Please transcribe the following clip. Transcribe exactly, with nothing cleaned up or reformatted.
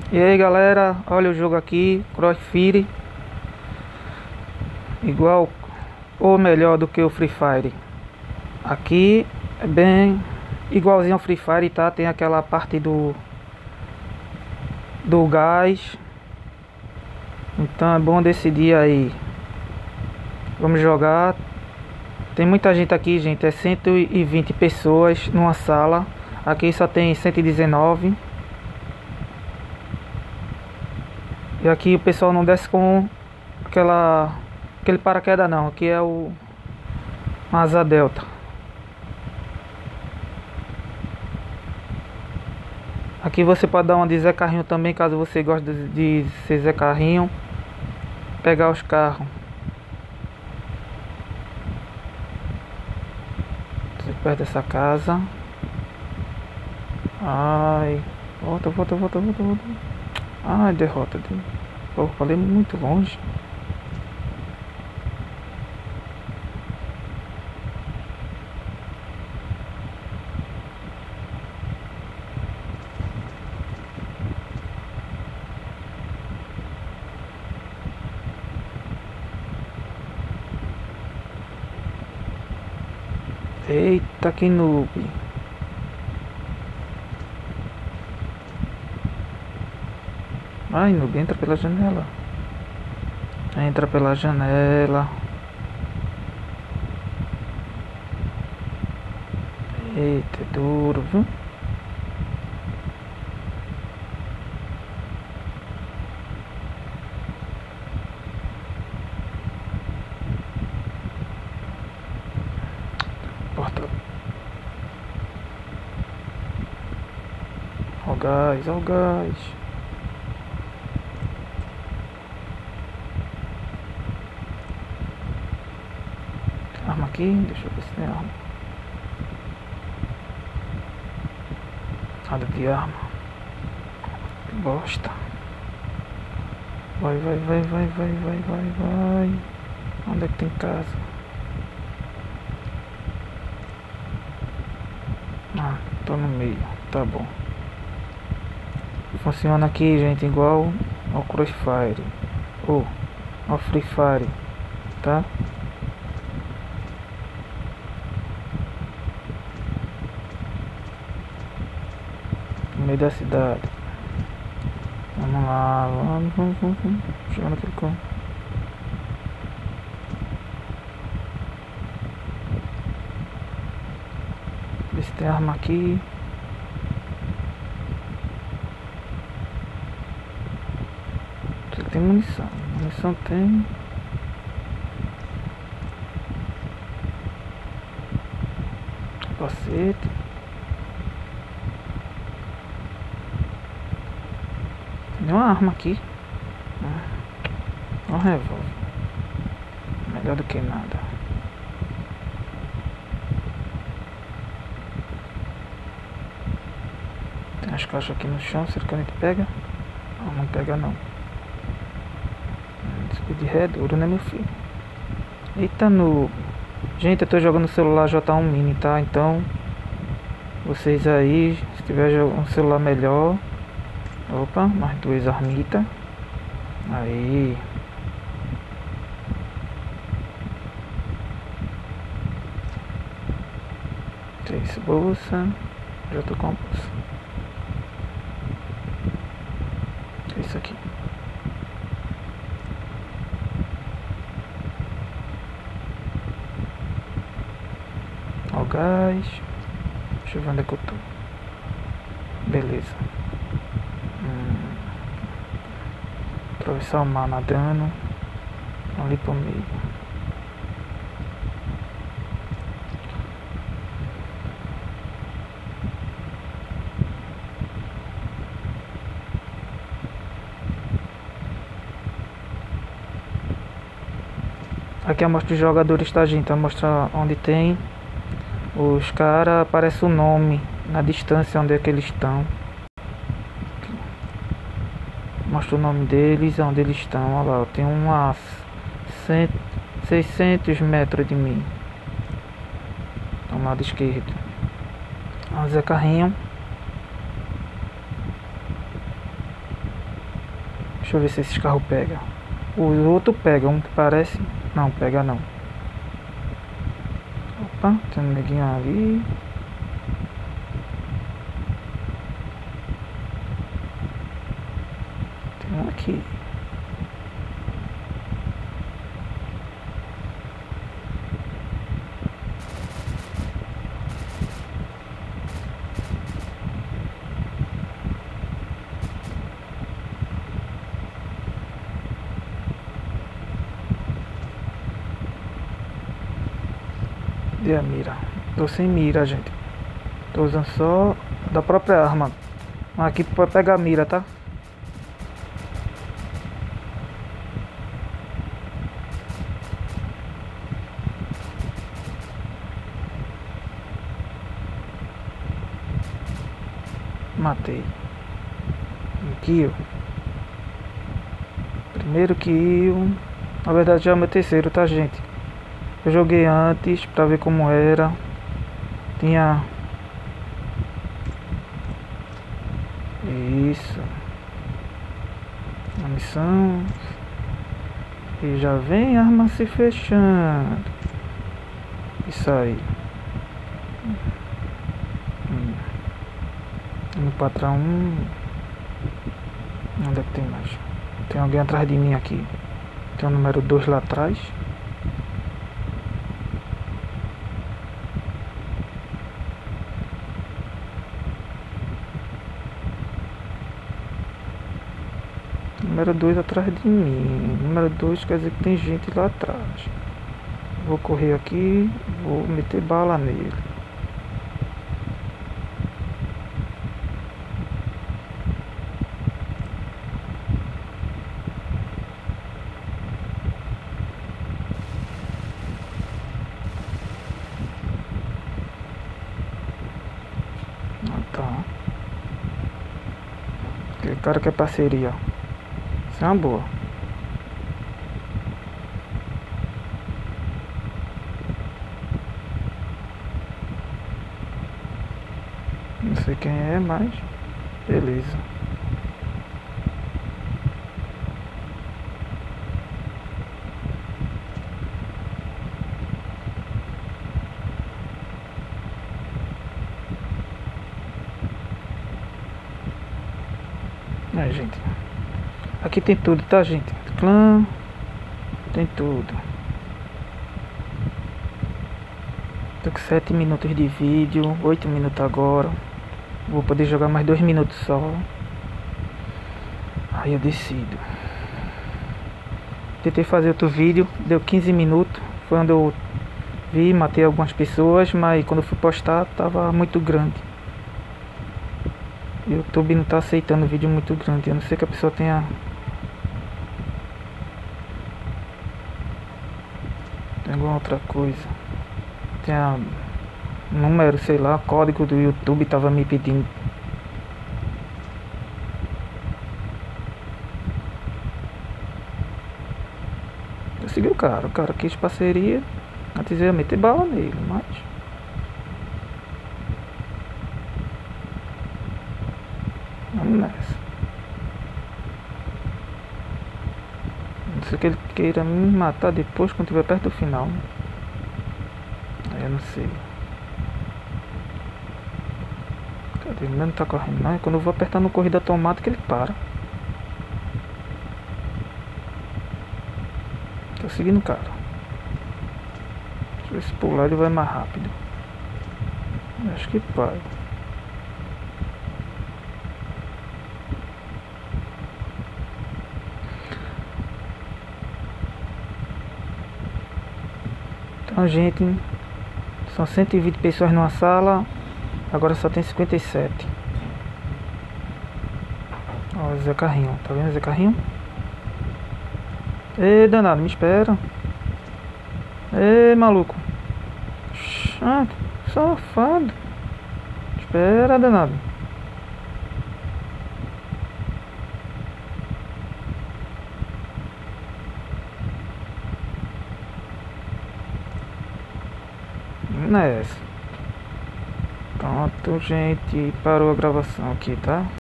E aí galera, olha o jogo aqui, Crossfire, igual ou melhor do que o Free Fire. Aqui é bem igualzinho ao Free Fire, tá? Tem aquela parte do do gás. Então é bom decidir aí. Vamos jogar. Tem muita gente aqui, gente, é cento e vinte pessoas numa sala. Aqui só tem cento e dezenove. E aqui o pessoal não desce com aquela aquele paraquedas não, aqui é o asa delta. Aqui você pode dar uma de Zé Carrinho também, caso você goste de, de ser Zé Carrinho. Pegar os carros. Você perto dessa casa. Ai, volta, volta, volta, volta, volta. Ai, derrota dele. Pô, falei muito longe. Eita, que noob. Ai, noob, entra pela janela. Entra pela janela. Eita, é duro, viu? Porta. Ó o gás, ó o gás. Arma aqui, deixa eu ver se tem arma. Nada de arma. Que bosta. Vai, vai, vai, vai, vai, vai, vai, vai. Onde é que tem casa? Ah, tô no meio, tá bom. Funciona aqui, gente, igual ao Crossfire ou ao Free Fire, tá? No meio da cidade. Vamos lá, vamos, vamos, vamos, vamos. Chega naquele canto. Vê se tem arma aqui. Se tem munição. Munição tem. Capacete. Tem uma arma aqui. Um revólver. Melhor do que nada. Tem as caixas aqui no chão. Será que a gente pega? Não, não pega não. Speed é duro, né, meu filho? Eita, no... Gente, eu tô jogando no celular J um Mini, tá? Então, vocês aí, se tiver um celular melhor. Opa, mais duas armitas. Aí. Três bolsas. Já tô com a bolsa. É isso aqui. Ó o gás. Deixa eu ver onde é que eu tô. Beleza. Hum. Atravessar o mar nadando. Ali pro meio. Aqui é a mostra de jogadores, tá, gente? A mostra onde tem os caras, aparece o nome na distância onde é que eles estão. Mostra o nome deles, onde eles estão. Olha lá, tem um a seiscentos metros de mim. Do lado esquerdo. Zé Carrinho. Deixa eu ver se esses carros pegam. O outro pega, um que parece. Não, pega não. Opa, tem um neguinho ali. Tem um aqui. Cadê a mira? Tô sem mira, gente. Tô usando só da própria arma. Aqui pode pegar a mira, tá? Matei. Um kill. Primeiro kill. Na verdade já é o meu terceiro, tá, gente? Eu joguei antes pra ver como era. Tinha... Isso. A missão. E já vem a arma se fechando. Isso aí. Hum. No patrão um. Onde é que tem mais? Tem alguém atrás de mim aqui. Tem o número dois lá atrás. Número dois atrás de mim. Número dois quer dizer que tem gente lá atrás. Vou correr aqui. Vou meter bala nele. Ah, tá. Aquele cara que é parceria. Isso é uma boa. Não sei quem é, mas beleza. É, gente. Aqui tem tudo, tá, gente? Clã. Tem tudo. Tô com sete minutos de vídeo. oito minutos agora. Vou poder jogar mais dois minutos só. Aí eu decido. Tentei fazer outro vídeo. Deu quinze minutos. Foi onde eu vi, matei algumas pessoas. Mas quando eu fui postar, tava muito grande. O YouTube não tá aceitando vídeo muito grande. A não ser que a pessoa tenha... Tem alguma outra coisa. Tenha número, sei lá, código do YouTube tava me pedindo. Eu segui o cara. O cara quis parceria. Antes eu ia meter bala nele, mas... Vamos nessa. Não sei que ele queira me matar depois quando estiver perto do final. Aí eu não sei. Cadê? Ele não tá correndo não. E quando eu vou apertar no corrida automática ele para. Tô seguindo o cara. Deixa eu ver se pular ele vai mais rápido. Acho que vai. Então, gente, são cento e vinte pessoas numa sala. Agora só tem cinquenta e sete. Ó, o Zé Carrinho. Tá vendo o Zé Carrinho? Ei, danado, me espera. Ei, maluco. Ah, safado. Espera, danado. Nessa. Pronto, gente. Parou a gravação aqui, tá?